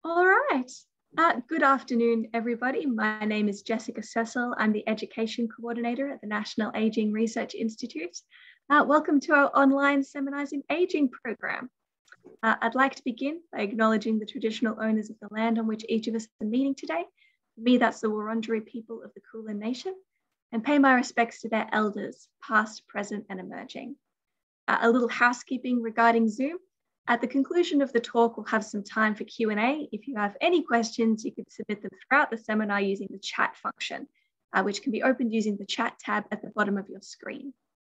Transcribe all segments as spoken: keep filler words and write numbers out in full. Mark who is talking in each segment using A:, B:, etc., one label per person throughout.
A: All right. Uh, good afternoon, everybody. My name is Jessica Cecil. I'm the Education Coordinator at the National Aging Research Institute. Uh, welcome to our online Seminizing Aging program. Uh, I'd like to begin by acknowledging the traditional owners of the land on which each of us are meeting today. For me, that's the Wurundjeri people of the Kulin Nation, and pay my respects to their elders, past, present, and emerging. Uh, a little housekeeping regarding Zoom. At the conclusion of the talk, we'll have some time for Q and A. If you have any questions, you can submit them throughout the seminar using the chat function, uh, which can be opened using the chat tab at the bottom of your screen.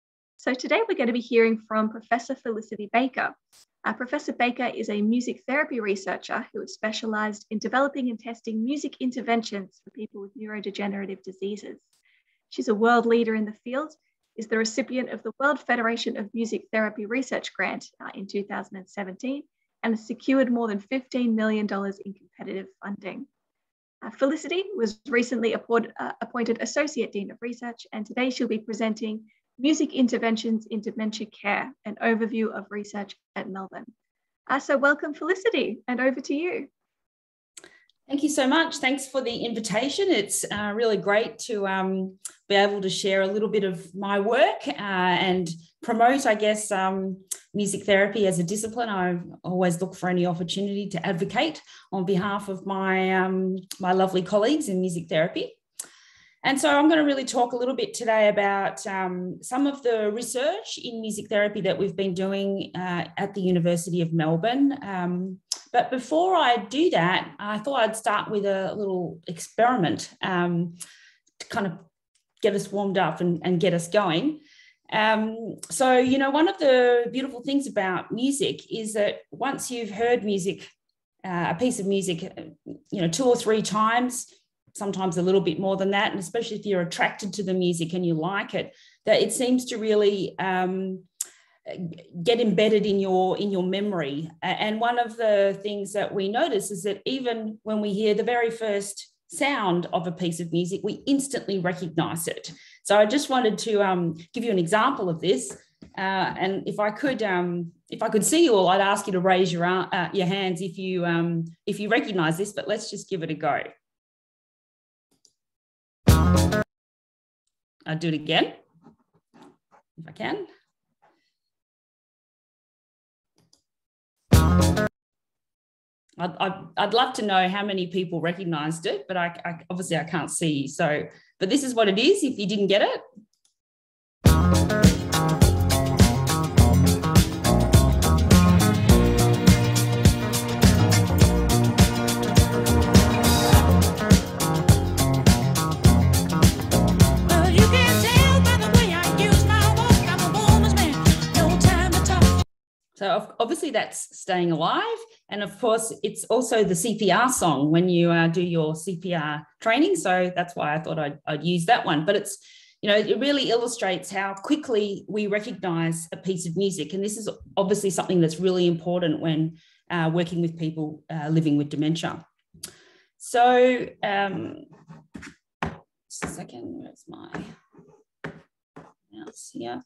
A: So today we're going to be hearing from Professor Felicity Baker. Uh, Professor Baker is a music therapy researcher who has specialized in developing and testing music interventions for people with neurodegenerative diseases. She's a world leader in the field, is the recipient of the World Federation of Music Therapy Research Grant uh, in two thousand seventeen, and has secured more than fifteen million dollars in competitive funding. Uh, Felicity was recently appointed, uh, appointed Associate Dean of Research, and today she'll be presenting Music Interventions in Dementia Care, an overview of research at Melbourne. Uh, so welcome, Felicity, and over to you.
B: Thank you so much. Thanks for the invitation. It's uh, really great to um, be able to share a little bit of my work uh, and promote, I guess, um, music therapy as a discipline. I always look for any opportunity to advocate on behalf of my, um, my lovely colleagues in music therapy. And so I'm going to really talk a little bit today about um, some of the research in music therapy that we've been doing uh, at the University of Melbourne. Um, but before I do that, I thought I'd start with a little experiment um, to kind of get us warmed up and, and get us going. Um, so, you know, one of the beautiful things about music is that once you've heard music, uh, a piece of music, you know, two or three times, sometimes a little bit more than that, and especially if you're attracted to the music and you like it, that it seems to really um, get embedded in your in your memory. And one of the things that we notice is that even when we hear the very first sound of a piece of music, we instantly recognize it. So I just wanted to um, give you an example of this. Uh, and if I could, um, if I could see you all, I'd ask you to raise your uh, your hands if you um, if you recognize this. But let's just give it a go. I'll do it again, if I can. I'd, I'd, I'd love to know how many people recognised it, but I, I obviously I can't see. So, but this is what it is if you didn't get it. So obviously that's Staying Alive. And of course, it's also the C P R song when you uh, do your C P R training. So that's why I thought I'd, I'd use that one. But it's, you know, it really illustrates how quickly we recognize a piece of music. And this is obviously something that's really important when uh, working with people uh, living with dementia. So um, just a second, where's my mouse here?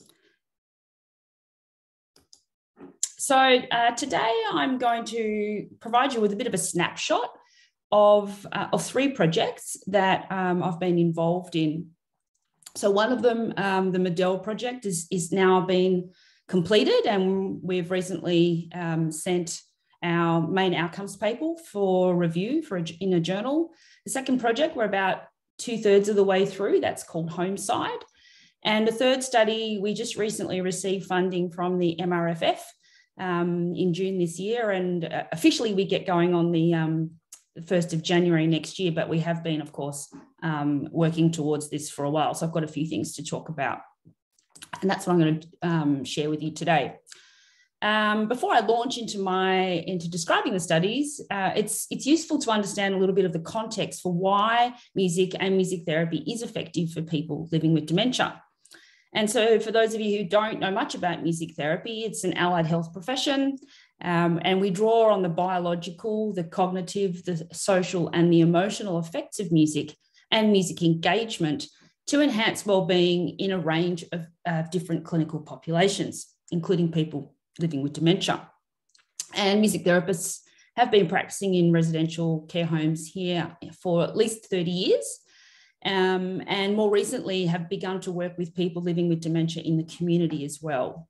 B: So uh, today I'm going to provide you with a bit of a snapshot of, uh, of three projects that um, I've been involved in. So one of them, um, the Medell project, is, is now been completed, and we've recently um, sent our main outcomes paper for review for a, in a journal. The second project, we're about two thirds of the way through. That's called Homeside. And the third study, we just recently received funding from the M R F F Um, in June this year, and uh, officially we get going on the, um, the first of January next year, but we have been, of course, um, working towards this for a while. So I've got a few things to talk about, and that's what I'm going to um, share with you today. Um, before I launch into my into describing the studies, uh, it's it's useful to understand a little bit of the context for why music and music therapy is effective for people living with dementia. And so for those of you who don't know much about music therapy, it's an allied health profession, um, and we draw on the biological, the cognitive, the social, and the emotional effects of music and music engagement to enhance wellbeing in a range of uh, different clinical populations, including people living with dementia. And music therapists have been practicing in residential care homes here for at least thirty years, um, and more recently have begun to work with people living with dementia in the community as well.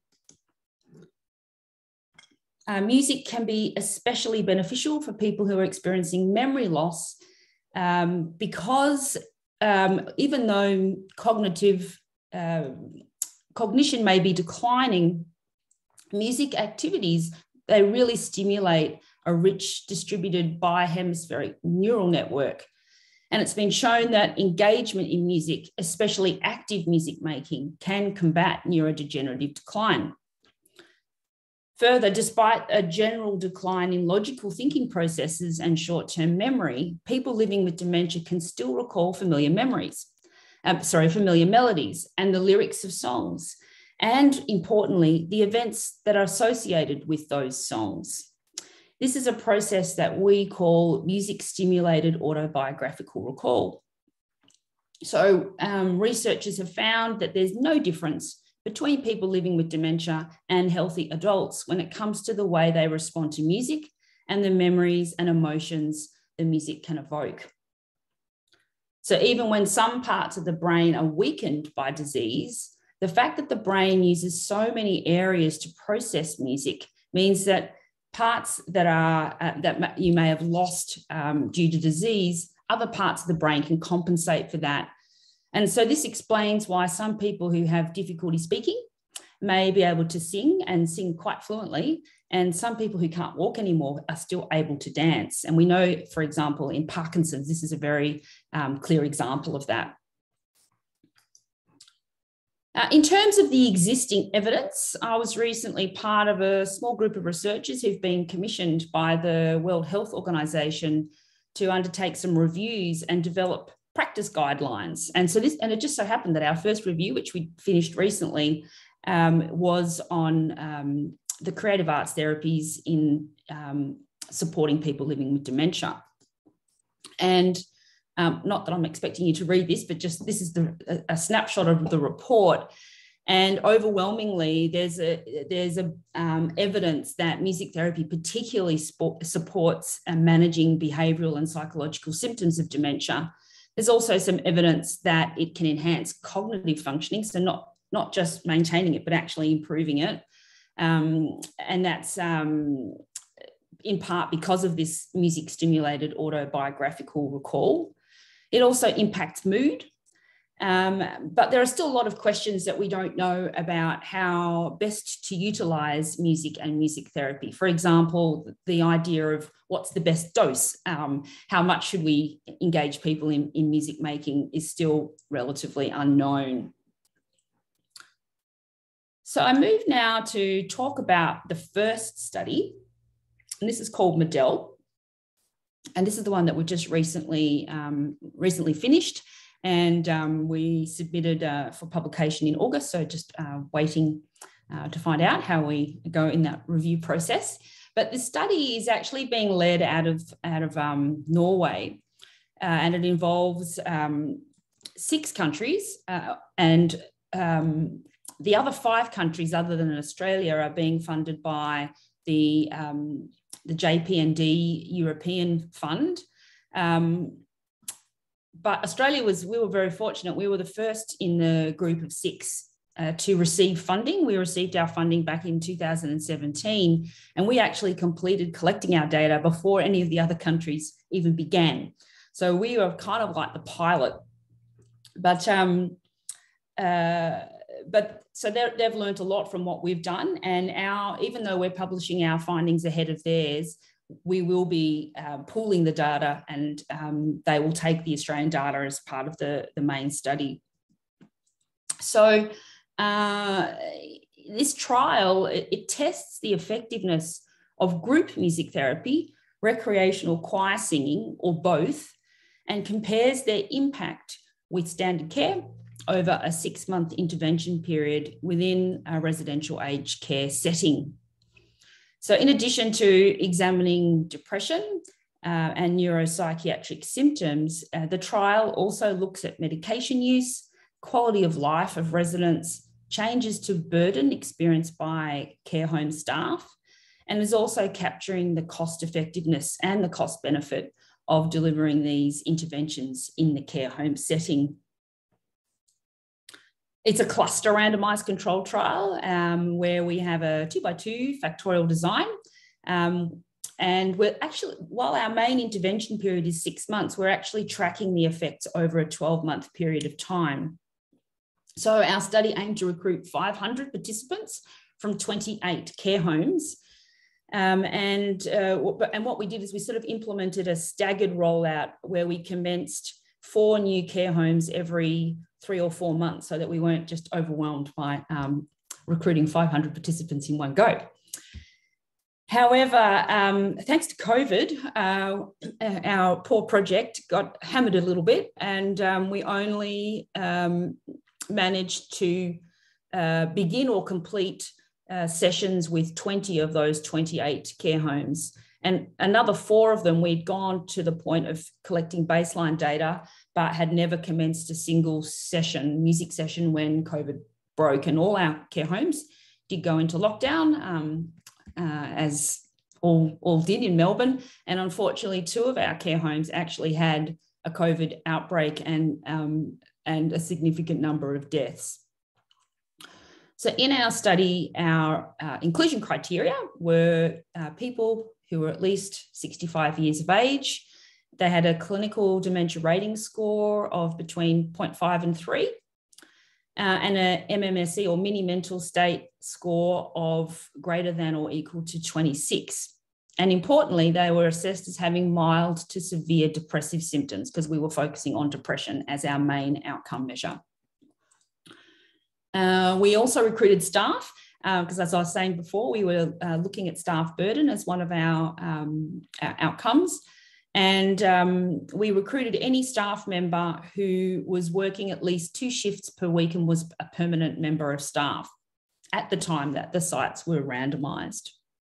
B: Uh, music can be especially beneficial for people who are experiencing memory loss um, because um, even though cognitive uh, cognition may be declining, music activities, they really stimulate a rich distributed bihemispheric neural network. And it's been shown that engagement in music, especially active music making, can combat neurodegenerative decline. Further, despite a general decline in logical thinking processes and short-term memory, people living with dementia can still recall familiar memories, um, sorry, familiar melodies and the lyrics of songs, and importantly, the events that are associated with those songs. This is a process that we call music-stimulated autobiographical recall. So um, researchers have found that there's no difference between people living with dementia and healthy adults when it comes to the way they respond to music and the memories and emotions the music can evoke. So even when some parts of the brain are weakened by disease, the fact that the brain uses so many areas to process music means that parts that are uh, that you may have lost um, due to disease, other parts of the brain can compensate for that. And so this explains why some people who have difficulty speaking may be able to sing and sing quite fluently, and some people who can't walk anymore are still able to dance. And we know, for example, in Parkinson's, this is a very um, clear example of that. Uh, in terms of the existing evidence, I was recently part of a small group of researchers who've been commissioned by the World Health Organization to undertake some reviews and develop practice guidelines. And so this, and it just so happened that our first review, which we finished recently, um, was on um, the creative arts therapies in um, supporting people living with dementia. And um, not that I'm expecting you to read this, but just this is the, a, a snapshot of the report. And overwhelmingly, there's a there's a um, evidence that music therapy particularly sport, supports uh, managing behavioural and psychological symptoms of dementia. There's also some evidence that it can enhance cognitive functioning, so not, not just maintaining it, but actually improving it. Um, and that's um, in part because of this music-stimulated autobiographical recall. It also impacts mood. Um, but there are still a lot of questions that we don't know about how best to utilise music and music therapy. For example, the idea of what's the best dose, um, how much should we engage people in, in music making is still relatively unknown. So I move now to talk about the first study, and this is called Model. And this is the one that we just recently, um, recently finished. And um, we submitted uh, for publication in August, so just uh, waiting uh, to find out how we go in that review process. But the study is actually being led out of, out of um, Norway, uh, and it involves um, six countries, uh, and um, the other five countries other than Australia are being funded by the, um, the J P and D European Fund. Um, But Australia was, we were very fortunate. We were the first in the group of six uh, to receive funding. We received our funding back in two thousand seventeen, and we actually completed collecting our data before any of the other countries even began. So we were kind of like the pilot. But, um, uh, but so they've learned a lot from what we've done. And our, even though we're publishing our findings ahead of theirs, we will be uh, pooling the data, and um, they will take the Australian data as part of the, the main study. So uh, this trial, it, it tests the effectiveness of group music therapy, recreational choir singing, or both, and compares their impact with standard care over a six-month intervention period within a residential aged care setting. So in addition to examining depression uh, and neuropsychiatric symptoms, uh, the trial also looks at medication use, quality of life of residents, changes to burden experienced by care home staff, and is also capturing the cost effectiveness and the cost benefit of delivering these interventions in the care home setting. It's a cluster randomised control trial um, where we have a two by two factorial design. Um, and we're actually, while our main intervention period is six months, we're actually tracking the effects over a twelve month period of time. So our study aimed to recruit five hundred participants from twenty-eight care homes. Um, and, uh, and what we did is we sort of implemented a staggered rollout where we commenced four new care homes every three or four months so that we weren't just overwhelmed by um, recruiting five hundred participants in one go. However, um, thanks to COVID, uh, our poor project got hammered a little bit, and um, we only um, managed to uh, begin or complete uh, sessions with twenty of those twenty-eight care homes. And another four of them, we'd gone to the point of collecting baseline data, but had never commenced a single session, music session, when COVID broke, and all our care homes did go into lockdown, um, uh, as all, all did in Melbourne. And unfortunately, two of our care homes actually had a COVID outbreak and, um, and a significant number of deaths. So in our study, our uh, inclusion criteria were uh, people who were at least sixty-five years of age. They had a clinical dementia rating score of between zero point five and three, uh, and a M M S E or mini mental state score of greater than or equal to twenty-six. And importantly, they were assessed as having mild to severe depressive symptoms, because we were focusing on depression as our main outcome measure. Uh, we also recruited staff, because uh, as I was saying before, we were uh, looking at staff burden as one of our, um, our outcomes. And um, we recruited any staff member who was working at least two shifts per week and was a permanent member of staff at the time that the sites were randomised.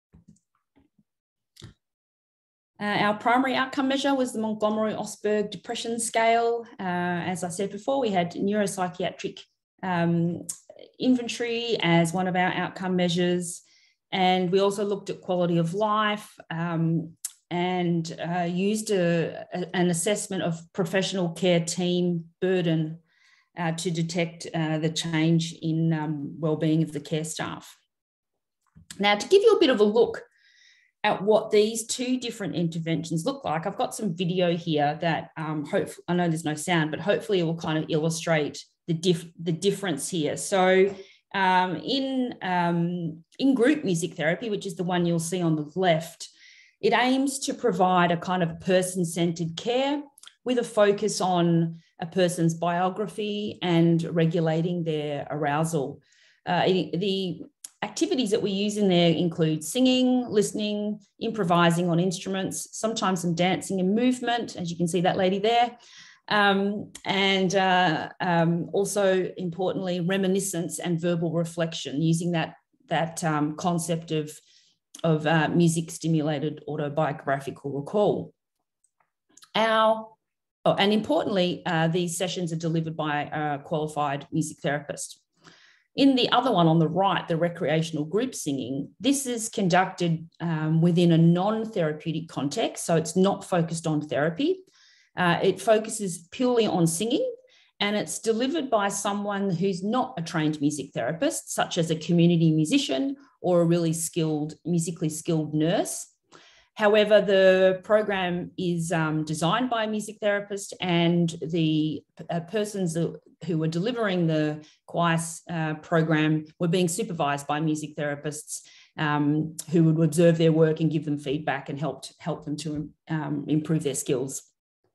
B: Uh, our primary outcome measure was the Montgomery-Åsberg Depression Scale. Uh, as I said before, we had neuropsychiatric um, inventory as one of our outcome measures. And we also looked at quality of life, um, and uh, used a, a, an assessment of professional care team burden uh, to detect uh, the change in um, wellbeing of the care staff. Now, to give you a bit of a look at what these two different interventions look like, I've got some video here that um, hopefully, I know there's no sound, but hopefully it will kind of illustrate the, dif the difference here. So um, in, um, in group music therapy, which is the one you'll see on the left, it aims to provide a kind of person-centered care with a focus on a person's biography and regulating their arousal. Uh, it, the activities that we use in there include singing, listening, improvising on instruments, sometimes some dancing and movement, as you can see that lady there, um, and uh, um, also, importantly, reminiscence and verbal reflection, using that, that um, concept of of uh, music-stimulated autobiographical recall. Our, oh, and importantly, uh, these sessions are delivered by a qualified music therapist. In the other one on the right, the recreational group singing, this is conducted um, within a non-therapeutic context, so it's not focused on therapy. Uh, it focuses purely on singing, and it's delivered by someone who's not a trained music therapist, such as a community musician or a really skilled, musically skilled nurse. However, the program is um, designed by a music therapist, and the uh, persons who were delivering the choice uh, program were being supervised by music therapists um, who would observe their work and give them feedback and helped help them to um, improve their skills.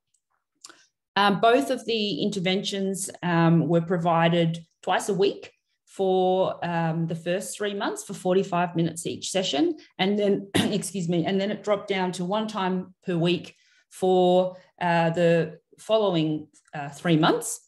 B: Um, both of the interventions um, were provided twice a week for um, the first three months for forty-five minutes each session. And then, excuse me, and then it dropped down to one time per week for uh, the following uh, three months.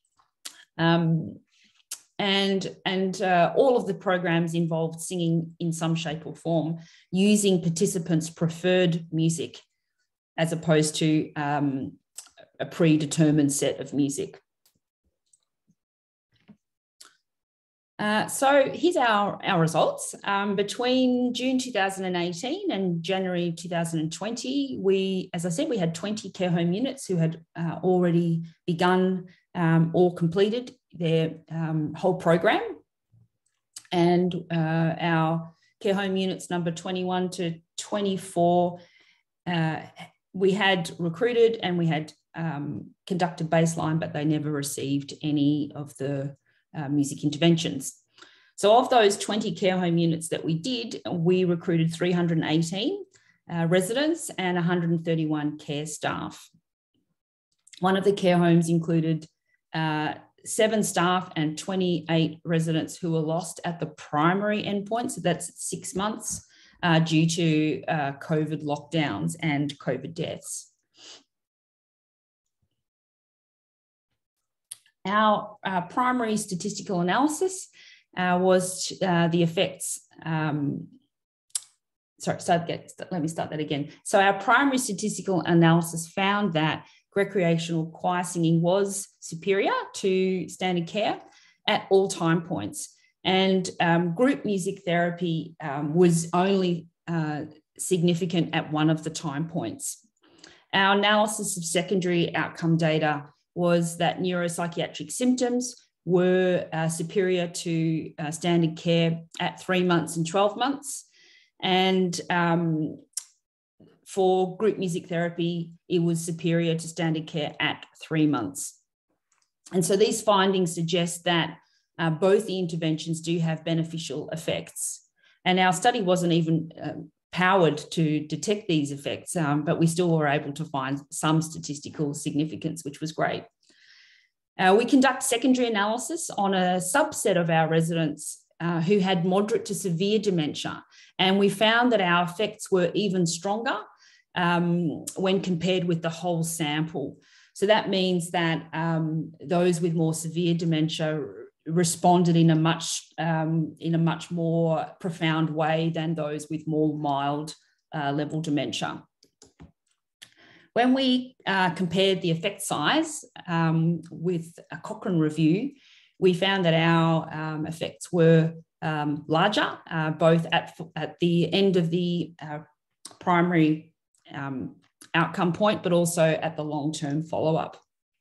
B: Um, and and uh, all of the programs involved singing in some shape or form, using participants' preferred music as opposed to um, a predetermined set of music. Uh, so here's our, our results. Um, between June two thousand eighteen and January two thousand twenty, we, as I said, we had twenty care home units who had uh, already begun um, or completed their um, whole program. And uh, our care home units number twenty-one to twenty-four, uh, we had recruited and we had um, conducted baseline, but they never received any of the uh, music interventions. So of those twenty care home units that we did, we recruited three hundred eighteen uh, residents and one hundred thirty-one care staff. One of the care homes included uh, seven staff and twenty-eight residents who were lost at the primary endpoint, so that's six months, uh, due to uh, COVID lockdowns and COVID deaths. Our uh, primary statistical analysis uh, was uh, the effects. Um, sorry, start, get, let me start that again. So our primary statistical analysis found that recreational choir singing was superior to standard care at all time points. And um, group music therapy um, was only uh, significant at one of the time points. Our analysis of secondary outcome data was that neuropsychiatric symptoms were uh, superior to uh, standard care at three months and twelve months. And um, for group music therapy, it was superior to standard care at three months. And so these findings suggest that uh, both the interventions do have beneficial effects. And our study wasn't even uh, powered to detect these effects, um, but we still were able to find some statistical significance, which was great. Uh, we conduct secondary analysis on a subset of our residents uh, who had moderate to severe dementia, and we found that our effects were even stronger um, when compared with the whole sample. So that means that um, those with more severe dementia responded in a much um, in a much more profound way than those with more mild uh, level dementia. When we uh, compared the effect size um, with a Cochrane review, we found that our um, effects were um, larger, uh, both at, at the end of the uh, primary um, outcome point, but also at the long-term follow-up.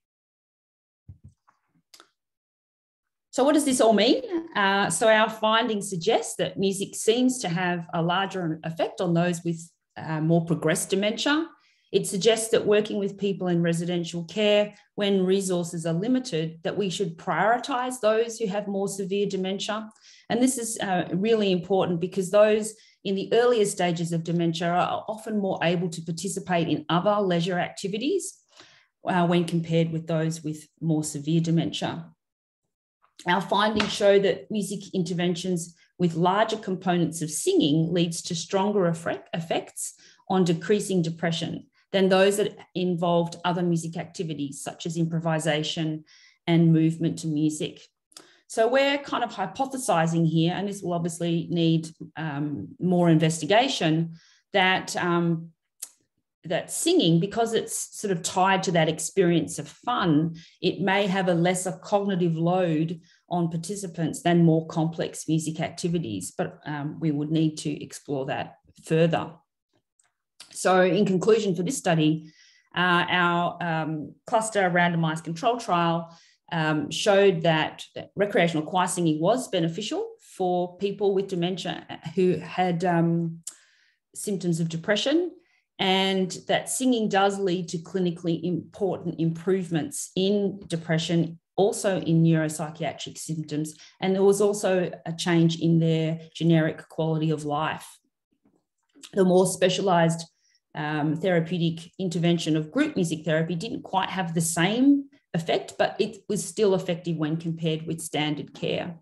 B: So what does this all mean? Uh, so our findings suggest that music seems to have a larger effect on those with uh, more progressed dementia. It suggests that working with people in residential care, when resources are limited, that we should prioritise those who have more severe dementia. And this is uh, really important because those in the earlier stages of dementia are often more able to participate in other leisure activities uh, when compared with those with more severe dementia. Our findings show that music interventions with larger components of singing leads to stronger effects on decreasing depression than those that involved other music activities such as improvisation and movement to music. So we're kind of hypothesizing here, and this will obviously need um, more investigation, that, um, that singing, because it's sort of tied to that experience of fun, it may have a lesser cognitive load on participants than more complex music activities, but um, we would need to explore that further. So in conclusion for this study, uh, our um, cluster randomized control trial um, showed that, that recreational choir singing was beneficial for people with dementia who had um, symptoms of depression, and that singing does lead to clinically important improvements in depression, also in neuropsychiatric symptoms, and there was also a change in their generic quality of life. The more specialised um, therapeutic intervention of group music therapy didn't quite have the same effect, but it was still effective when compared with standard care.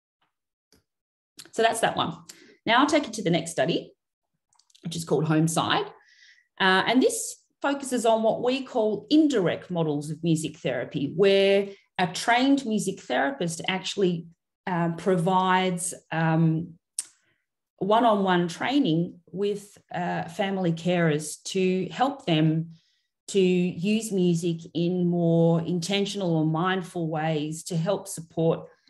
B: So that's that one. Now I'll take you to the next study, which is called Homeside. Uh, and this focuses on what we call indirect models of music therapy, where a trained music therapist actually uh, provides um, one-on-one training with uh, family carers to help them to use music in more intentional or mindful ways to help support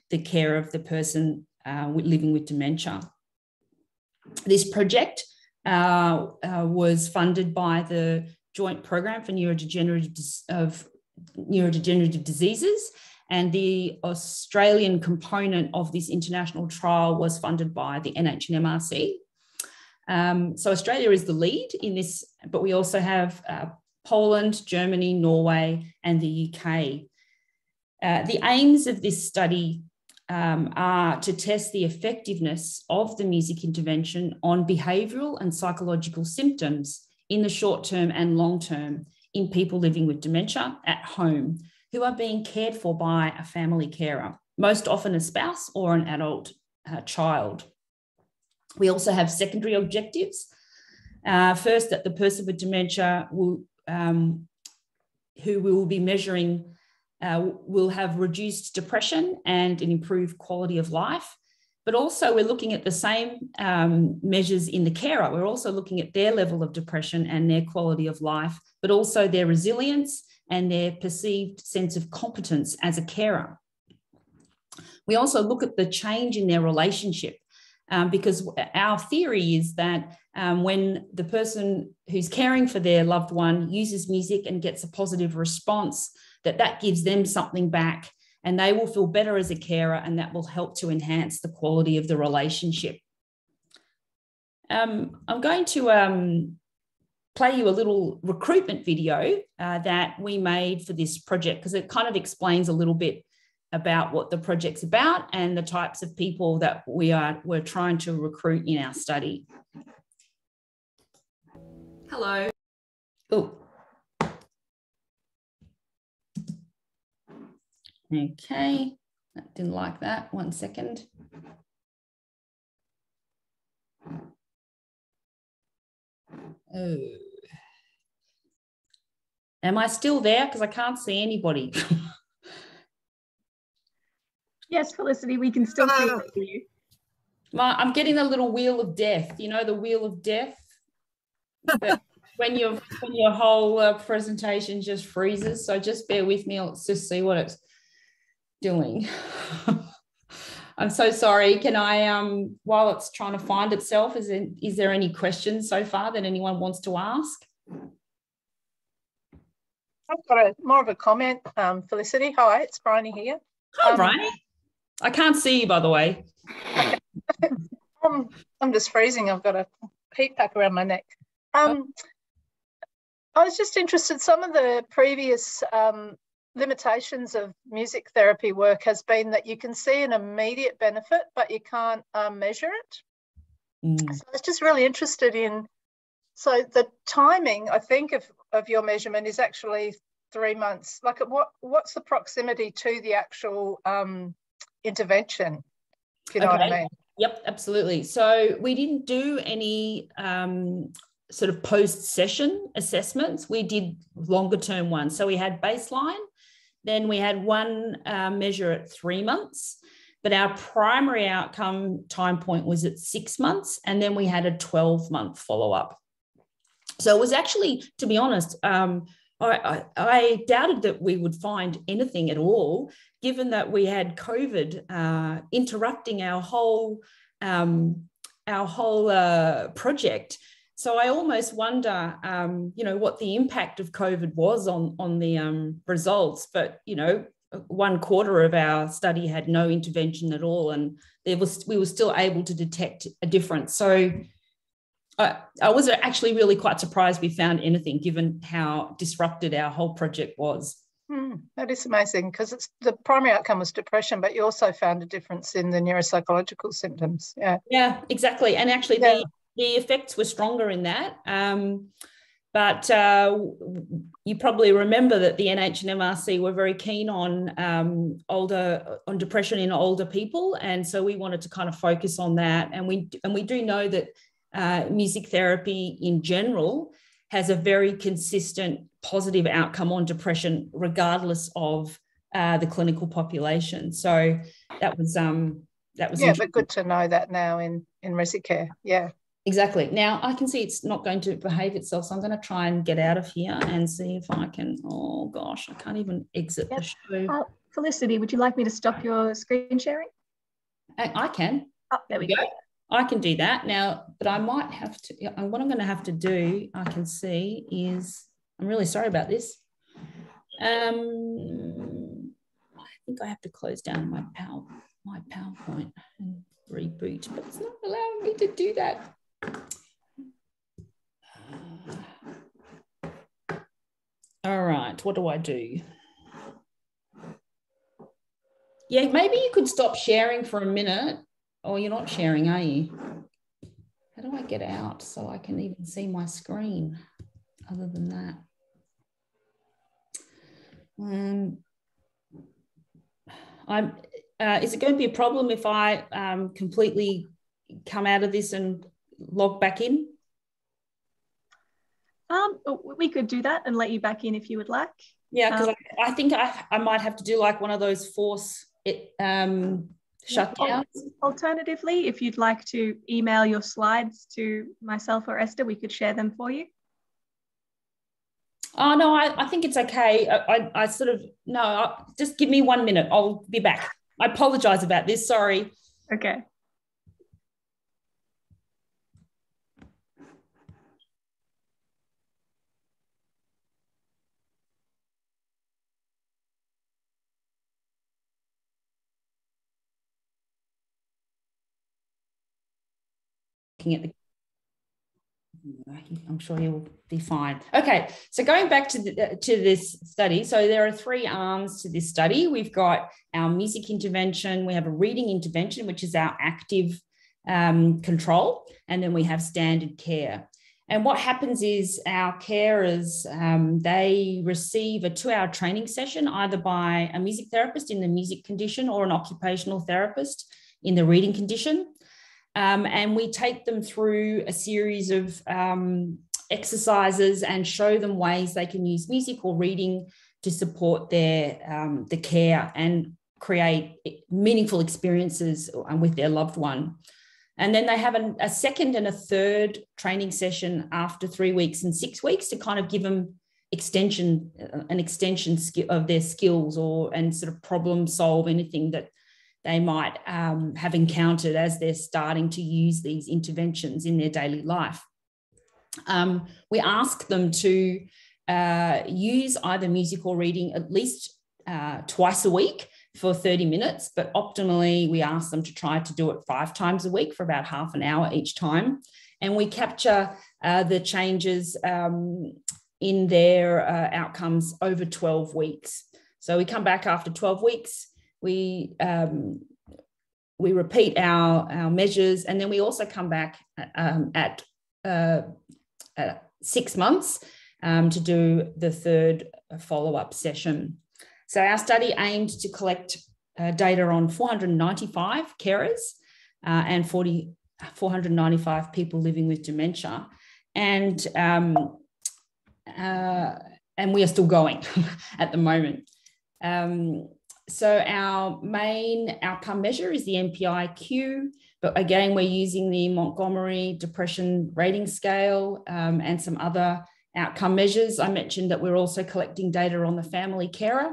B: the care of the person uh, living with dementia. This project uh, uh, was funded by the Joint Program for Neurodegenerative, of Neurodegenerative Diseases, and the Australian component of this international trial was funded by the N H N M R C. Um, so Australia is the lead in this, but we also have uh, Poland, Germany, Norway, and the U K. Uh, the aims of this study um, are to test the effectiveness of the music intervention on behavioural and psychological symptoms in the short term and long term in people living with dementia at home who are being cared for by a family carer, most often a spouse or an adult uh, child. We also have secondary objectives. Uh, first, that the person with dementia will, um, who we will be measuring uh, will have reduced depression and an improved quality of life. But also we're looking at the same um, measures in the carer. We're also looking at their level of depression and their quality of life, but also their resilience and their perceived sense of competence as a carer. We also look at the change in their relationship, um, because our theory is that um, when the person who's caring for their loved one uses music and gets a positive response, that that gives them something back and they will feel better as a carer, and that will help to enhance the quality of the relationship. Um, I'm going to um, play you a little recruitment video uh, that we made for this project, because it kind of explains a little bit about what the project's about and the types of people that we are we're trying to recruit in our study. Hello. Oh. Okay, I didn't like that. One second. Oh. Am I still there? Because I can't see anybody.
A: Yes, Felicity, we can still see you.
B: My, I'm getting a little wheel of death. You know, the wheel of death? That when, your when your whole uh, presentation just freezes. So just bear with me. Let's just see what it's doing. I'm so sorry. Can I, um, while it's trying to find itself, is, it, is there any questions so far that anyone wants to ask?
C: I've got a more of a comment, um, Felicity. Hi, it's Bryony here.
B: Hi,
C: um,
B: Bryony. I can't see you, by the way.
C: Okay. um, I'm just freezing. I've got a heat pack around my neck. Um, I was just interested, some of the previous um, limitations of music therapy work has been that you can see an immediate benefit, but you can't um, measure it. Mm. So I was just really interested in, so the timing, I think, of, of your measurement is actually three months. Like what, what's the proximity to the actual um, intervention, if you know
B: okay.
C: what I mean?
B: Yep, absolutely. So we didn't do any um, sort of post-session assessments. We did longer term ones. So we had baseline, then we had one uh, measure at three months, but our primary outcome time point was at six months, and then we had a twelve month follow-up. So it was actually, to be honest, um, I, I, I doubted that we would find anything at all, given that we had COVID uh, interrupting our whole um, our whole uh, project. So I almost wonder, um, you know, what the impact of COVID was on on the um, results. But you know, one quarter of our study had no intervention at all, and there was we were still able to detect a difference. So I, I was actually really quite surprised we found anything, given how disrupted our whole project was.
C: Hmm, that is amazing, because it's the primary outcome was depression, but you also found a difference in the neuropsychological symptoms. Yeah,
B: yeah, exactly. And actually, yeah. the the effects were stronger in that. Um, but uh, you probably remember that the N H N M R C were very keen on um, older on depression in older people, and so we wanted to kind of focus on that. And we and we do know that uh, music therapy in general has a very consistent positive outcome on depression, regardless of uh, the clinical population. So that was um, that was
C: yeah, but good to know that now in in ResiCare. Yeah.
B: Exactly. Now I can see it's not going to behave itself, so I'm going to try and get out of here and see if I can. Oh gosh, I can't even exit
A: yep.
B: the show.
A: Uh, Felicity, would you like me to stop your screen sharing?
B: I, I can.
A: Oh, there we go. go.
B: I can do that now, but I might have to, what I'm going to have to do, I can see is, I'm really sorry about this. Um, I think I have to close down my Power, my PowerPoint and reboot, but it's not allowing me to do that. All right, what do I do? Yeah, maybe you could stop sharing for a minute. Oh, you're not sharing, are you? How do I get out so I can even see my screen other than that? Um, I'm, uh, is it going to be a problem if I um, completely come out of this and log back in?
A: Um, we could do that and let you back in if you would like.
B: Yeah, because
A: um,
B: I, I think I, I might have to do like one of those force it, um, shutdowns.
A: Alternatively, if you'd like to email your slides to myself or Esther, we could share them for you.
B: Oh, no, I, I think it's okay. I, I, I sort of, no, I, just give me one minute. I'll be back. I apologize about this. Sorry.
A: Okay.
B: At the I'm sure you'll be fine. Okay, so going back to the, to this study, so there are three arms to this study. We've got our music intervention, we have a reading intervention, which is our active um, control, and then we have standard care. And what happens is our carers, um, they receive a two-hour training session either by a music therapist in the music condition or an occupational therapist in the reading condition. Um, and we take them through a series of um, exercises and show them ways they can use music or reading to support their um, the care and create meaningful experiences with their loved one. And then they have an, a second and a third training session after three weeks and six weeks to kind of give them extension, an extension of their skills or and sort of problem solve anything that they might um, have encountered as they're starting to use these interventions in their daily life. Um, we ask them to uh, use either music or reading at least uh, twice a week for thirty minutes, but optimally we ask them to try to do it five times a week for about half an hour each time. And we capture uh, the changes um, in their uh, outcomes over twelve weeks. So we come back after twelve weeks, we um, we repeat our, our measures, and then we also come back um, at, uh, at six months um, to do the third follow-up session. So our study aimed to collect uh, data on four hundred ninety-five carers uh, and forty, four hundred ninety-five people living with dementia, and um, uh, and we are still going at the moment. Um, So our main outcome measure is the M P I Q, but again, we're using the Montgomery Depression Rating Scale um, and some other outcome measures. I mentioned that we're also collecting data on the family carer.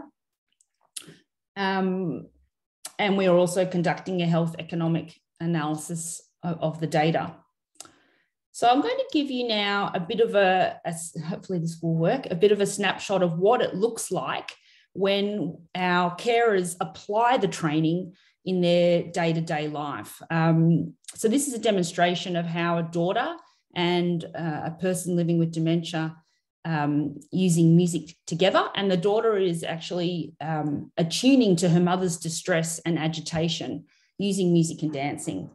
B: Um, and we're also conducting a health economic analysis of, of the data. So I'm going to give you now a bit of a, a, hopefully this will work, a bit of a snapshot of what it looks like when our carers apply the training in their day-to-day life. Um, so this is a demonstration of how a daughter and uh, a person living with dementia um, using music together, and the daughter is actually um, attuning to her mother's distress and agitation using music and dancing.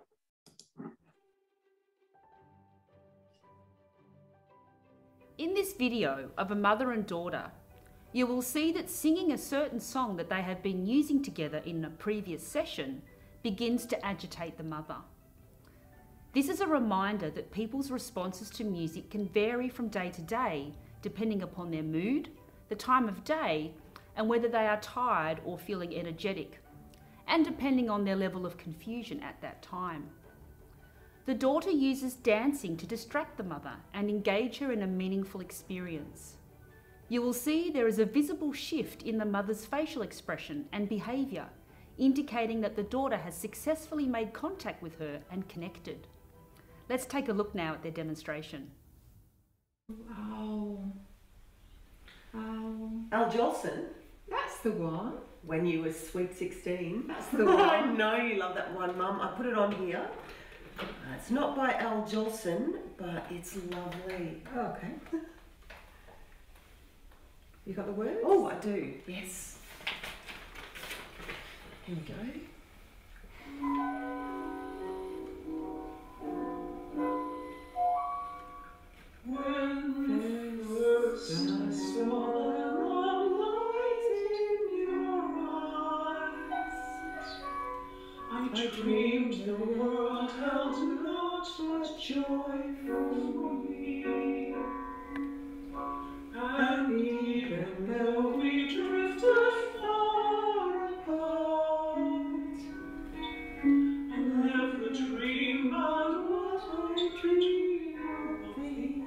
B: In this video of a mother and daughter, you will see that singing a certain song that they have been using together in a previous session begins to agitate the mother. This is a reminder that people's responses to music can vary from day to day, depending upon their mood, the time of day, and whether they are tired or feeling energetic, and depending on their level of confusion at that time. The daughter uses dancing to distract the mother and engage her in a meaningful experience.
D: you will see there is a visible shift in the mother's facial expression and behaviour, indicating that the daughter has successfully made contact with her and connected. Let's take a look now at their demonstration.
E: Oh. Oh.
F: Al Jolson.
E: That's the one.
F: When you were sweet sixteen.
E: That's the one.
F: I know you love that one, Mum. I put it on here. Uh, it's not by Al Jolson, but it's lovely.
E: Oh, okay. You got the words?
F: Oh, I do. Yes. Here we go.
G: When first I saw the light in your eyes, I dreamed the world held not but joy for me. And even though we drifted far apart, I never dreamed about what I dreamed of thee.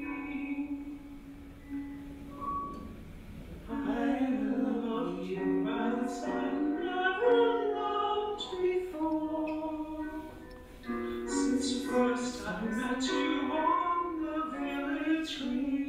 G: I love you as I never loved before, since first I met you on the village green.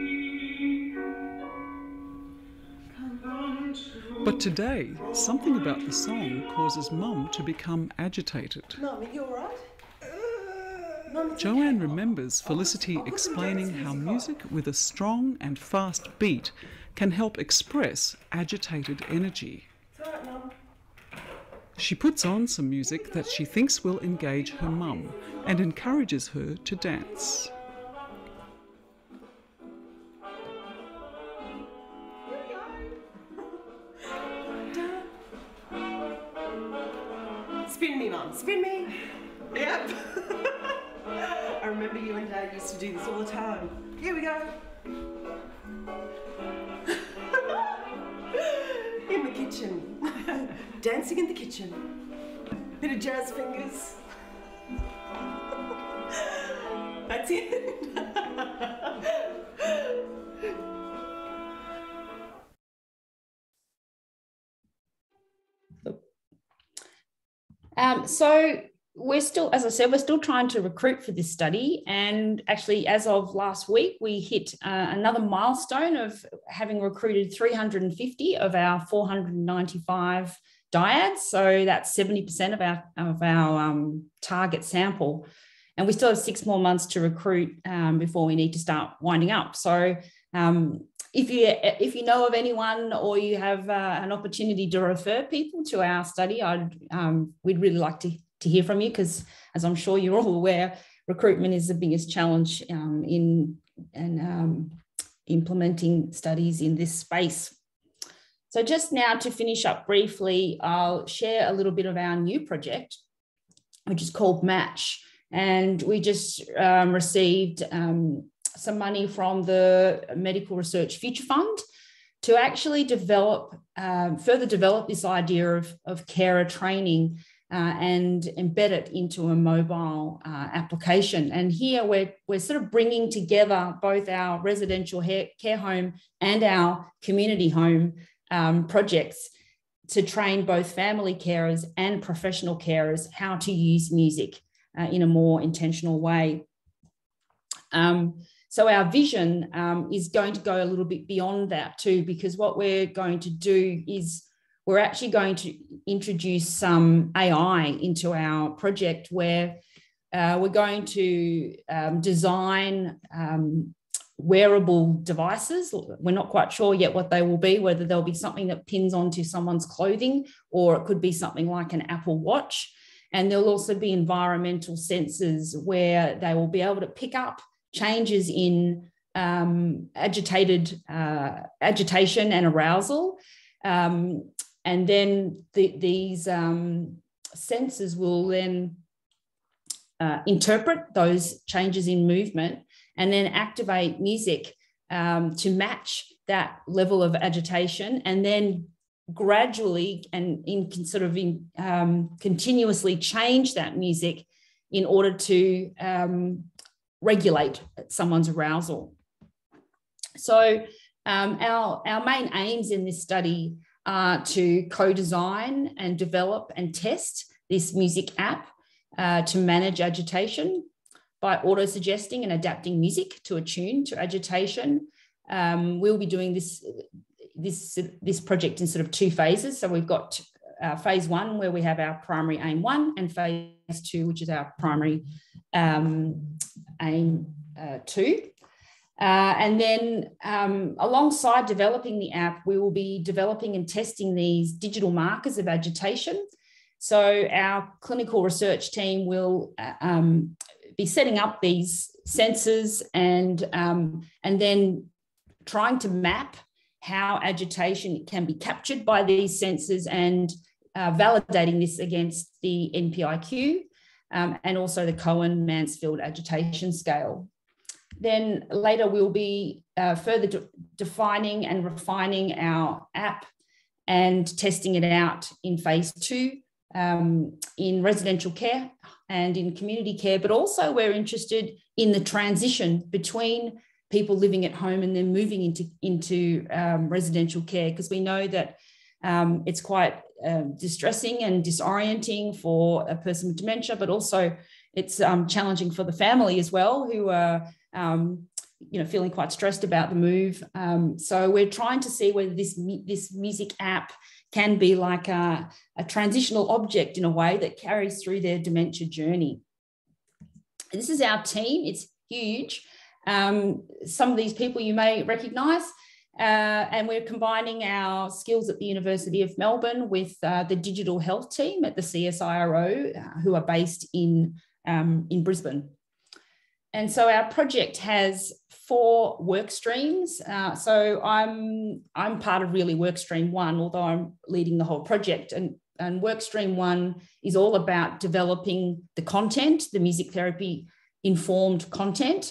H: But today, something about the song causes Mum to become agitated.
F: Mum, are you all right? Mum,
H: Joanne remembers Felicity explaining how music with a strong and fast beat can help express agitated energy.
F: It's all right, Mum.
H: She puts on some music that she thinks will engage her mum and encourages her to dance.
F: Spin me, Mum. Spin me. Yep. I remember you and Dad used to do this all the time. Here we go. In the kitchen. Dancing in the kitchen. Bit of jazz fingers. That's it.
B: Um, so we're still, as I said, we're still trying to recruit for this study. And actually, as of last week, we hit uh, another milestone of having recruited three hundred fifty of our four hundred ninety-five dyads. So that's seventy percent of our, of our um, target sample. And we still have six more months to recruit um, before we need to start winding up. So um, if you if you know of anyone or you have uh, an opportunity to refer people to our study, I'd um, we'd really like to, to hear from you, because as I'm sure you're all aware, recruitment is the biggest challenge um, in and um, implementing studies in this space. So just now to finish up briefly, I'll share a little bit of our new project, which is called Match. And we just um, received um, some money from the Medical Research Future Fund to actually develop, um, further develop this idea of, of carer training uh, and embed it into a mobile uh, application. And here we're, we're sort of bringing together both our residential care home and our community home um, projects to train both family carers and professional carers how to use music uh, in a more intentional way. Um, So our vision um, is going to go a little bit beyond that too, because what we're going to do is we're actually going to introduce some A I into our project, where uh, we're going to um, design um, wearable devices. We're not quite sure yet what they will be, whether there'll be something that pins onto someone's clothing, or it could be something like an Apple Watch. And there'll also be environmental sensors where they will be able to pick up changes in um, agitated uh, agitation and arousal. Um, and then the, these um, sensors will then uh, interpret those changes in movement and then activate music um, to match that level of agitation, and then gradually and in sort of in, um, continuously change that music in order to um, regulate someone's arousal. So Um, our, our main aims in this study are to co-design and develop and test this music app uh, to manage agitation by auto-suggesting and adapting music to attune to agitation. Um, we'll be doing this, this, this project in sort of two phases. So we've got uh, phase one, where we have our primary aim one, and phase two, which is our primary um, aim uh, two. Uh, and then um, alongside developing the app, we will be developing and testing these digital markers of agitation. So our clinical research team will uh, um, be setting up these sensors and, um, and then trying to map how agitation can be captured by these sensors and uh, validating this against the N P I Q um, and also the Cohen-Mansfield agitation scale. Then later we'll be uh, further de defining and refining our app and testing it out in phase two um, in residential care and in community care, but also we're interested in the transition between people living at home and then moving into, into um, residential care, because we know that um, it's quite uh, distressing and disorienting for a person with dementia, but also it's um, challenging for the family as well, who are um, you know, feeling quite stressed about the move. Um, so we're trying to see whether this, this music app can be like a, a transitional object in a way that carries through their dementia journey. And this is our team. It's huge. Um, some of these people you may recognise, uh, and we're combining our skills at the University of Melbourne with uh, the digital health team at the C S I R O, uh, who are based in, um, in Brisbane. And so our project has four work streams. Uh, so I'm, I'm part of really work stream one, although I'm leading the whole project. And, and work stream one is all about developing the content, the music therapy informed content,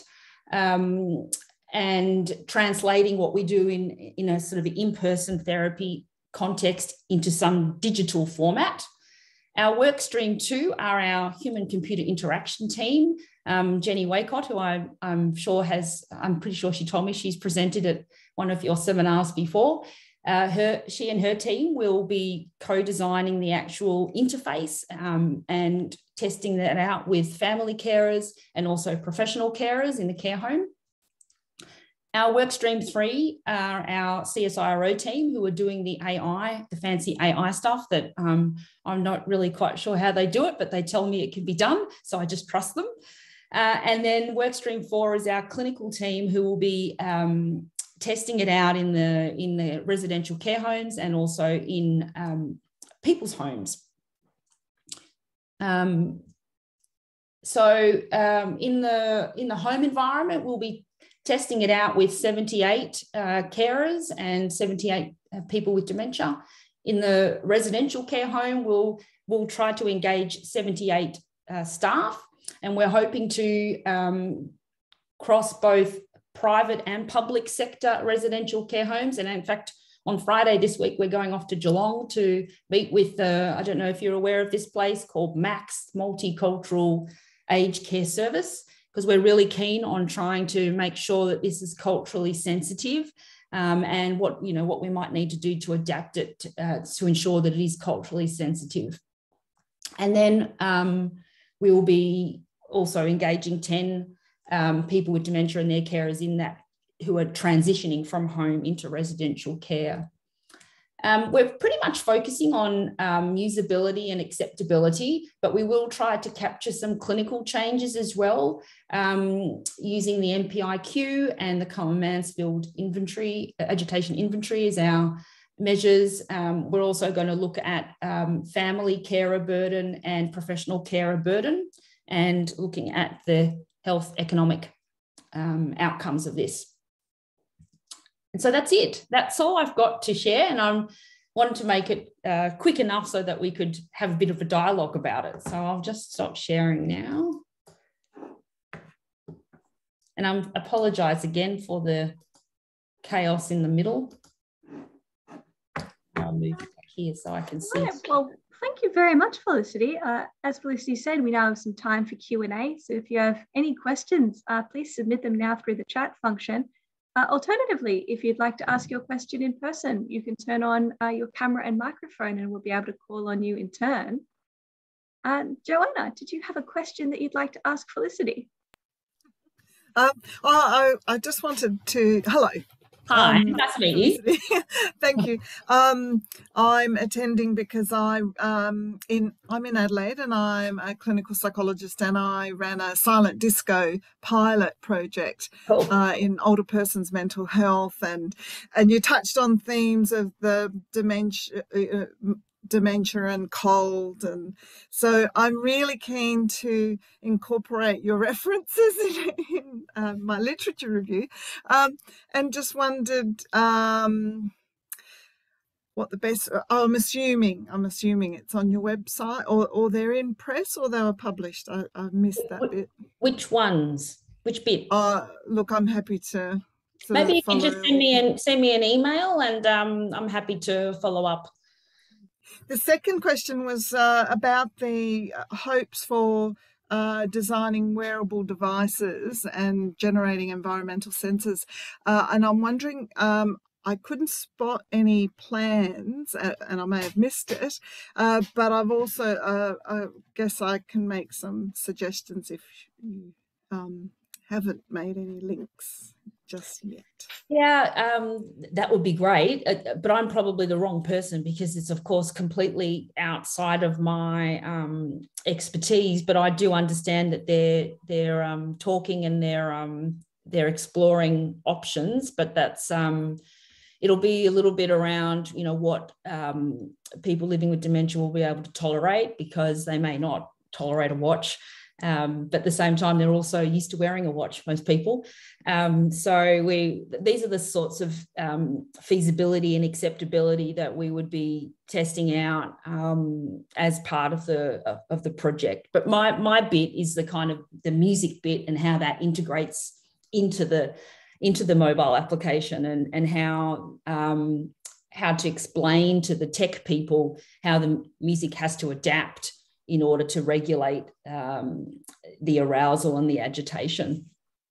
B: um, and translating what we do in, in a sort of in-person therapy context into some digital format. Our work stream two are our human-computer interaction team. Um, Jenny Waycott, who I, I'm sure has, I'm pretty sure she told me she's presented at one of your seminars before. Uh, her, she and her team will be co-designing the actual interface um, and testing that out with family carers and also professional carers in the care home. Our work stream three are our C S I R O team, who are doing the A I, the fancy A I stuff that um, I'm not really quite sure how they do it, but they tell me it can be done, so I just trust them. Uh, and then work stream four is our clinical team, who will be um, testing it out in the, in the residential care homes and also in um, people's homes. Um, so um, in, the, in the home environment, we'll be testing it out with seventy-eight uh, carers and seventy-eight uh, people with dementia. In the residential care home, we'll, we'll try to engage seventy-eight uh, staff, and we're hoping to um, cross both private and public sector residential care homes. And in fact, on Friday this week, we're going off to Geelong to meet with, uh, I don't know if you're aware of this place called MAX, Multicultural Aged Care Service, because we're really keen on trying to make sure that this is culturally sensitive um, and what, you know, what we might need to do to adapt it to, uh, to ensure that it is culturally sensitive. And then um, we will be also engaging ten um, people with dementia and their carers in that, who are transitioning from home into residential care. Um, we're pretty much focusing on um, usability and acceptability, but we will try to capture some clinical changes as well, um, using the N P I Q and the Cohen-Mansfield inventory, agitation inventory as our measures. Um, we're also going to look at um, family carer burden and professional carer burden, and looking at the health economic um, outcomes of this. And so that's it. That's all I've got to share. And I wanted to make it uh, quick enough so that we could have a bit of a dialogue about it. So I'll just stop sharing now. And I apologise again for the chaos in the middle. I'll move back here so I can see.
A: Right, well, thank you very much, Felicity. Uh, as Felicity said, we now have some time for Q and A. So if you have any questions, uh, please submit them now through the chat function. Uh, alternatively, if you'd like to ask your question in person, you can turn on uh, your camera and microphone and we'll be able to call on you in turn. Uh, Joanna, did you have a question that you'd like to ask Felicity?
I: Um, I, I just wanted to, hello.
B: Hi,
I: um,
B: nice to meet you.
I: Thank you. Um, I'm attending because I um, in I'm in Adelaide and I'm a clinical psychologist, and I ran a silent disco pilot project
B: Cool.
I: uh, in older persons' mental health, and and you touched on themes of the dementia. Uh, dementia and cold, and so I'm really keen to incorporate your references in, in uh, my literature review, um, and just wondered um, what the best. Oh, I'm assuming I'm assuming it's on your website, or or they're in press, or they were published. I, I missed that bit.
B: Which ones? Which bit?
I: Uh, look, I'm happy to.
B: Maybe you can just send me an send me an email, and um, I'm happy to follow up.
I: The second question was uh, about the hopes for uh, designing wearable devices and generating environmental sensors. Uh, and I'm wondering, um, I couldn't spot any plans, uh, and I may have missed it, uh, but I've also, uh, I guess I can make some suggestions if you um, haven't made any links just yet.
B: Yeah, um, that would be great, uh, but I'm probably the wrong person because it's, of course, completely outside of my um, expertise. But I do understand that they're they're um, talking and they're um, they're exploring options. But that's um, it'll be a little bit around, you know, what um, people living with dementia will be able to tolerate, because they may not tolerate a watch. Um, but at the same time, they're also used to wearing a watch, most people. Um, so we these are the sorts of um, feasibility and acceptability that we would be testing out um, as part of the of, of the project. But my my bit is the kind of the music bit and how that integrates into the into the mobile application, and and how um, how to explain to the tech people how the music has to adapt in order to regulate um, the arousal and the agitation.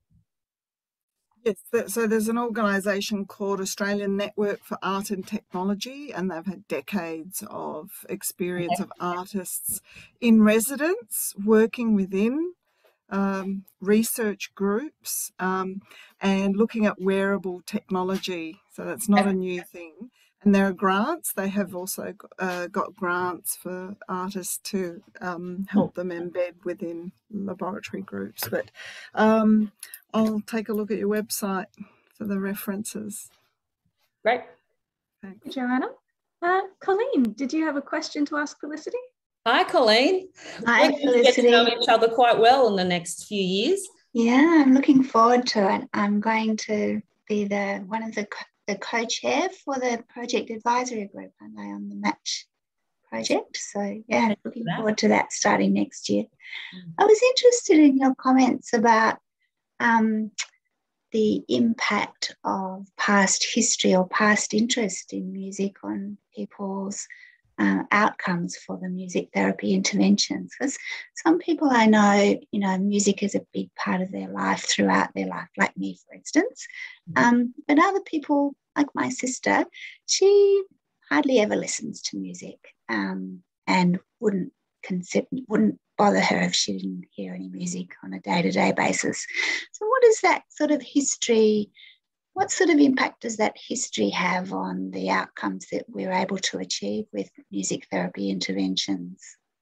I: Yes, so there's an organisation called Australian Network for Art and Technology, and they've had decades of experience of artists in residence working within um, research groups um, and looking at wearable technology. So that's not a new thing. And there are grants. They have also uh, got grants for artists to um, help them embed within laboratory groups. But um, I'll take a look at your website for the references.
B: Great.
I: Thanks.
A: Joanna. Uh, Colleen, did you have a question to ask Felicity?
B: Hi, Colleen.
J: Hi,
B: We're
J: Felicity.
B: Get to know each other quite well in the next few years.
J: Yeah, I'm looking forward to it. I'm going to be the one of the the co-chair for the project advisory group, aren't I, on the match project? So yeah, looking forward to that starting next year. Mm. I was interested in your comments about um, the impact of past history or past interest in music on people's uh, outcomes for the music therapy interventions. Because some people I know, you know, music is a big part of their life throughout their life, like me, for instance. Um, but other people, like my sister, she hardly ever listens to music um, and wouldn't consider, wouldn't bother her if she didn't hear any music on a day-to-day basis. So what is that sort of history, what sort of impact does that history have on the outcomes that we're able to achieve with music therapy interventions?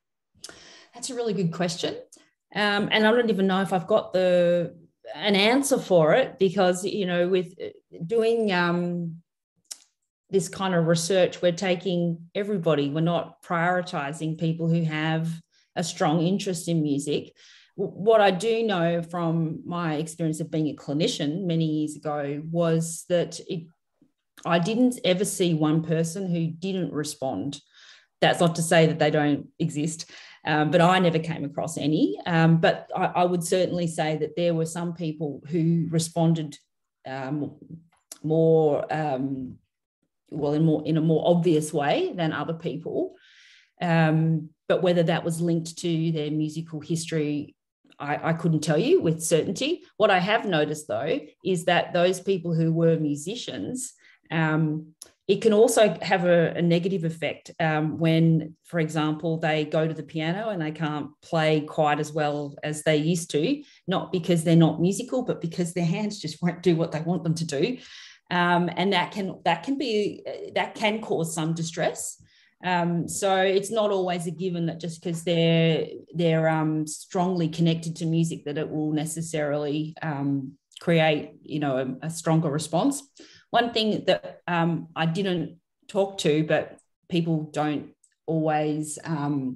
B: That's a really good question. Um, and I don't even know if I've got the an answer for it, because, you know, with doing um, this kind of research, we're taking everybody. We're not prioritizing people who have a strong interest in music. What I do know from my experience of being a clinician many years ago was that it, I didn't ever see one person who didn't respond. That's not to say that they don't exist, um, but I never came across any. Um, but I, I would certainly say that there were some people who responded um, more, um, well, in more in a more obvious way than other people. Um, but whether that was linked to their musical history, I, I couldn't tell you with certainty. What I have noticed, though, is that those people who were musicians, um, it can also have a, a negative effect um, when, for example, they go to the piano and they can't play quite as well as they used to, not because they're not musical, but because their hands just won't do what they want them to do. Um, and that can that can be that can cause some distress. Um, so it's not always a given that just because they're they're um, strongly connected to music that it will necessarily um, create, you know, a, a stronger response. One thing that um, I didn't talk to, but people don't always um,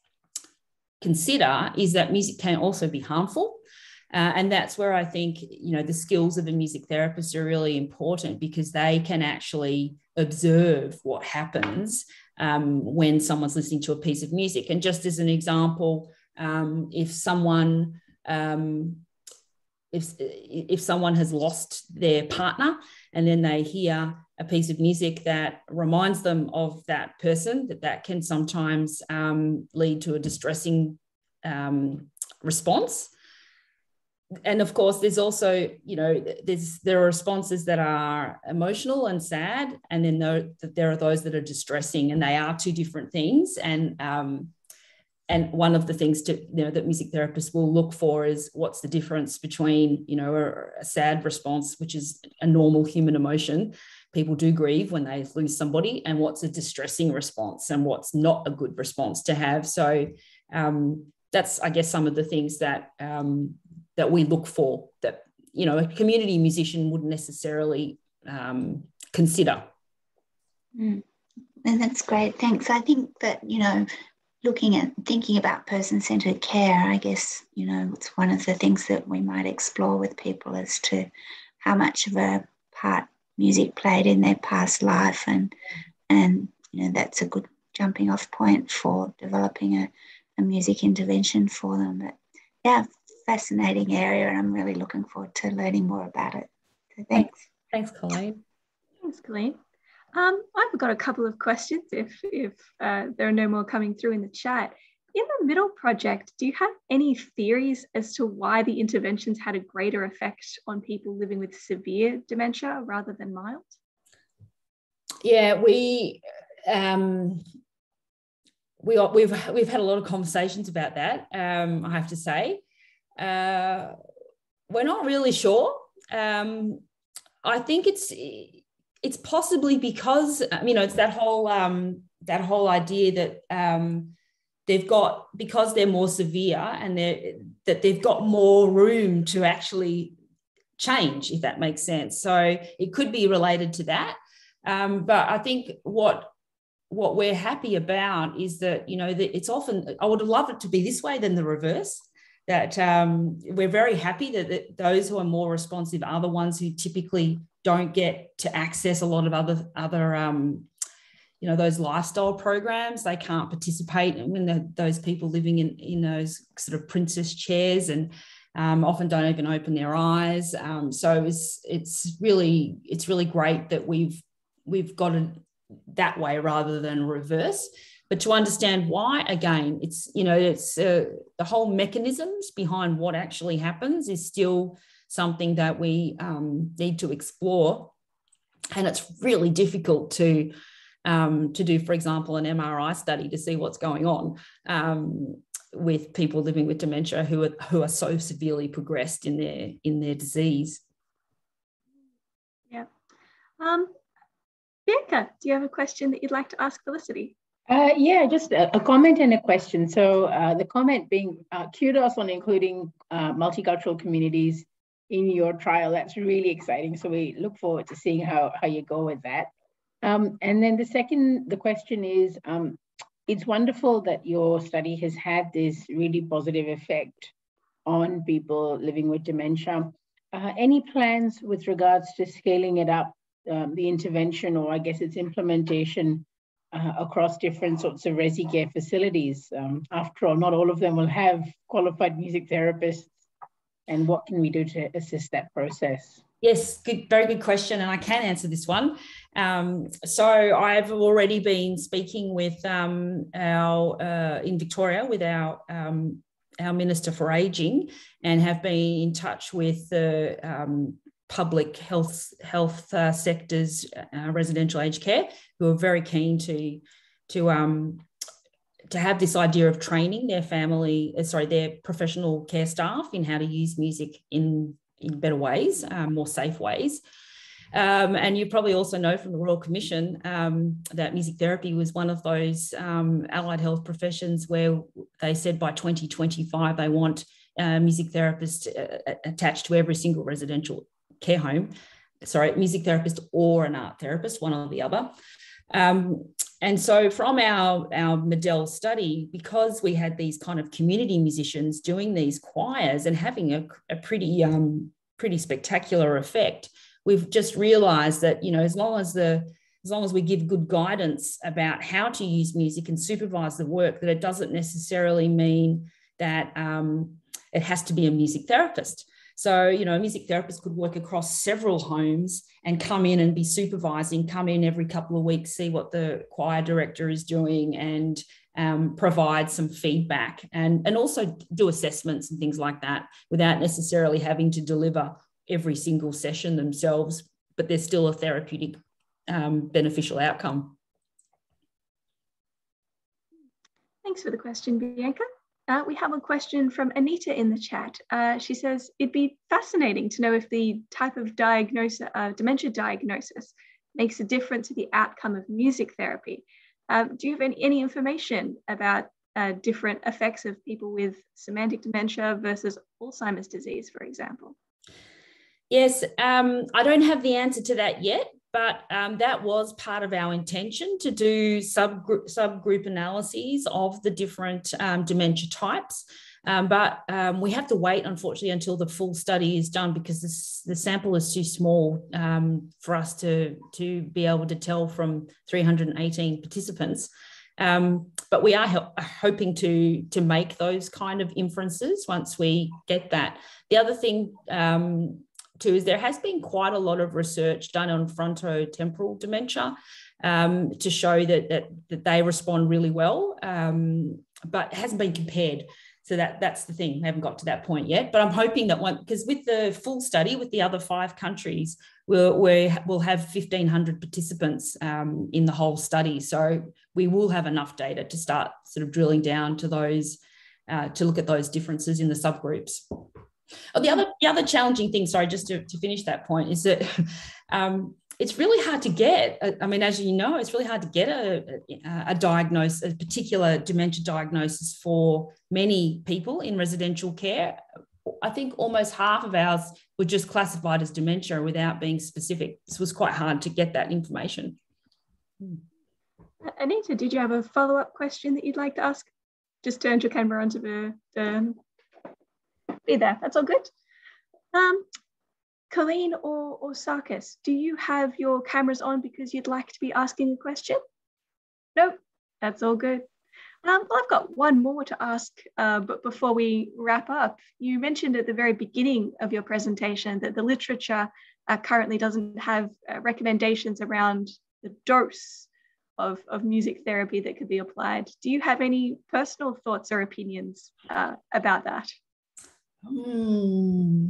B: consider, is that music can also be harmful. Uh, and that's where I think, you know, the skills of a music therapist are really important, because they can actually observe what happens um, when someone's listening to a piece of music. And just as an example, um, if someone um, if, if someone has lost their partner and then they hear a piece of music that reminds them of that person, that that can sometimes um, lead to a distressing um, response. And of course, there's also, you know, there's there are responses that are emotional and sad, and then there, there are those that are distressing, and they are two different things. And um, and one of the things to, you know, that music therapists will look for is what's the difference between, you know, a, a sad response, which is a normal human emotion. People do grieve when they lose somebody, and what's a distressing response and what's not a good response to have. So um, that's, I guess, some of the things that um, that we look for, that, you know, a community musician wouldn't necessarily um, consider.
J: Mm. And that's great. Thanks. I think that, you know, looking at thinking about person-centered care, I guess, you know, it's one of the things that we might explore with people as to how much of a part music played in their past life, and and you know, that's a good jumping off point for developing a, a music intervention for them. But yeah, fascinating area, and I'm really looking forward to learning more about it. So thanks.
B: Thanks, Colleen.
A: Thanks, Colleen. Um, I've got a couple of questions if, if uh, there are no more coming through in the chat. In the middle project, do you have any theories as to why the interventions had a greater effect on people living with severe dementia rather than mild?
B: Yeah, we um, we we've we've had a lot of conversations about that. Um, I have to say, uh, we're not really sure. Um, I think it's it's possibly because, you know, it's that whole um, that whole idea that um, they've got, because they're more severe, and they're that they've got more room to actually change, if that makes sense. So it could be related to that. Um, but I think what what we're happy about is that, you know, that it's often, I would have loved it to be this way than the reverse, that um, we're very happy that, that those who are more responsive are the ones who typically don't get to access a lot of other, other um, you know, those lifestyle programs. They can't participate when the, those people living in, in those sort of princess chairs, and um, often don't even open their eyes. Um, so it's, it's really, it's really great that we've, we've got it that way rather than reverse. But to understand why, again, it's, you know, it's uh, the whole mechanisms behind what actually happens is still something that we um, need to explore. And it's really difficult to, um, to do, for example, an M R I study to see what's going on um, with people living with dementia who are, who are so severely progressed in their, in their disease.
A: Yeah. Um, Bianca, do you have a question that you'd like to ask Felicity?
K: Uh, yeah, just a, a comment and a question. So uh, the comment being uh, kudos on including uh, multicultural communities in your trial. That's really exciting. So we look forward to seeing how, how you go with that. Um, and then the second, the question is, um, it's wonderful that your study has had this really positive effect on people living with dementia. Uh, any plans with regards to scaling it up, um, the intervention, or I guess its implementation Uh, across different sorts of resi care facilities? Um, after all, not all of them will have qualified music therapists. And what can we do to assist that process?
B: Yes, good, very good question, and I can answer this one. Um, so I've already been speaking with um, our, uh, in Victoria, with our um, our Minister for Ageing and have been in touch with the um, public health health uh, sectors, uh, residential aged care, who are very keen to to um, to have this idea of training their family, uh, sorry, their professional care staff in how to use music in in better ways, um, more safe ways. Um, and you probably also know from the Royal Commission um, that music therapy was one of those um, allied health professions where they said by twenty twenty-five they want uh, music therapists uh, attached to every single residential care home. Sorry, music therapist or an art therapist, one or the other. Um, and so from our, our Medell study, because we had these kind of community musicians doing these choirs and having a, a pretty, um, pretty spectacular effect, we've just realised that, you know, as long as the as long as we give good guidance about how to use music and supervise the work, that it doesn't necessarily mean that um, it has to be a music therapist. So, you know, a music therapist could work across several homes and come in and be supervising, come in every couple of weeks, see what the choir director is doing and um, provide some feedback and, and also do assessments and things like that without necessarily having to deliver every single session themselves, but there's still a therapeutic um, beneficial outcome.
A: Thanks for the question, Bianca. Uh, we have a question from Anita in the chat. Uh, she says, it'd be fascinating to know if the type of diagnosis, uh, dementia diagnosis makes a difference to the outcome of music therapy. Um, do you have any, any information about uh, different effects of people with semantic dementia versus Alzheimer's disease, for example?
B: Yes, um, I don't have the answer to that yet, but um, that was part of our intention to do subgroup, subgroup analyses of the different um, dementia types. Um, but um, we have to wait, unfortunately, until the full study is done because this, the sample is too small um, for us to, to be able to tell from three hundred eighteen participants. Um, but we are ho- hoping to, to make those kind of inferences once we get that. The other thing um, too is there has been quite a lot of research done on frontotemporal dementia um, to show that, that, that they respond really well, um, but it hasn't been compared. So that, that's the thing. We haven't got to that point yet, but I'm hoping that one, because with the full study with the other five countries, we'll, we'll have fifteen hundred participants um, in the whole study. So we will have enough data to start sort of drilling down to those, uh, to look at those differences in the subgroups. Oh, the other, the other challenging thing, sorry, just to, to finish that point, is that um, it's really hard to get, I mean, as you know, it's really hard to get a, a, a diagnosis, a particular dementia diagnosis for many people in residential care. I think almost half of ours were just classified as dementia without being specific. This was quite hard to get that information.
A: Anita, did you have a follow-up question that you'd like to ask? Just turned your camera onto the, the be there, that's all good. Um, Colleen or, or Sarkis, do you have your cameras on because you'd like to be asking a question? No, that's all good. Um, well, I've got one more to ask, uh, but before we wrap up, you mentioned at the very beginning of your presentation that the literature uh, currently doesn't have uh, recommendations around the dose of, of music therapy that could be applied. Do you have any personal thoughts or opinions uh, about that?
B: Hmm.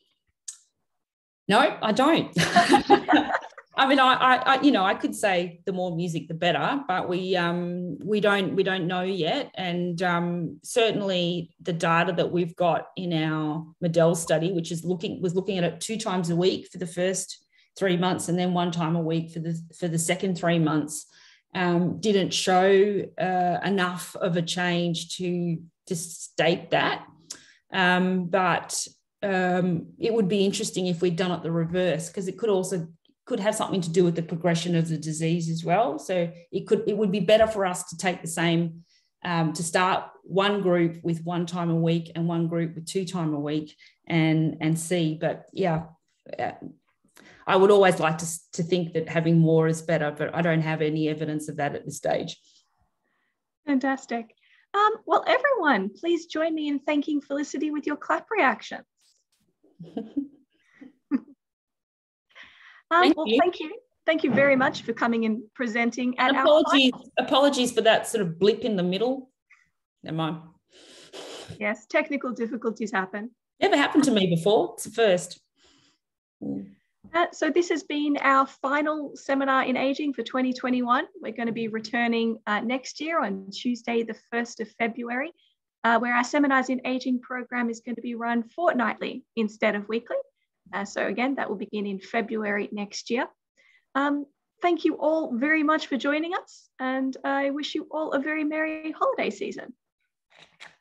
B: No, I don't. I mean, I, I, you know, I could say the more music, the better, but we, um, we don't, we don't know yet. And um, certainly, the data that we've got in our Medell study, which is looking, was looking at it two times a week for the first three months, and then one time a week for the for the second three months, um, didn't show uh, enough of a change to to state that. Um, but um, it would be interesting if we'd done it the reverse, because it could also could have something to do with the progression of the disease as well. So it could it would be better for us to take the same, um, to start one group with one time a week and one group with two time a week and, and see. But yeah, I would always like to, to think that having more is better, but I don't have any evidence of that at this stage.
A: Fantastic. Um, well, everyone, please join me in thanking Felicity with your clap reactions. um,
B: thank
A: well,
B: you.
A: thank you. Thank you very much for coming and presenting at
B: and
A: our
B: apologies, apologies for that sort of blip in the middle. Never mind.
A: Yes, technical difficulties happen.
B: Never happened to me before. It's the first.
A: Uh, so this has been our final seminar in ageing for twenty twenty-one. We're going to be returning uh, next year on Tuesday, the first of February, uh, where our Seminars in Ageing program is going to be run fortnightly instead of weekly. Uh, so again, that will begin in February next year. Um, thank you all very much for joining us, and I wish you all a very merry holiday season.